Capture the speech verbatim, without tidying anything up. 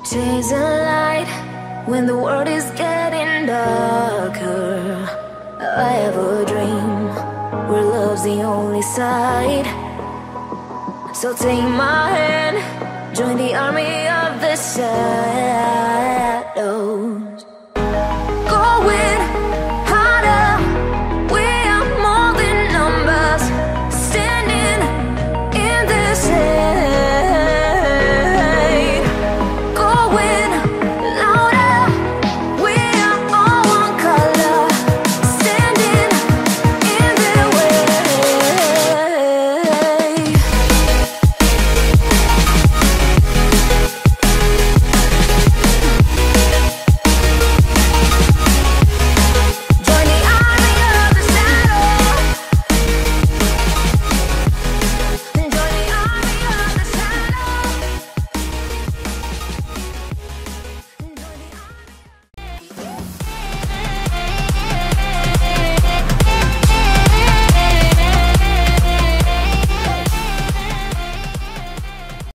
Chase a light when the world is getting darker. I have a dream where love's the only side. So take my hand, join the army of the shadows.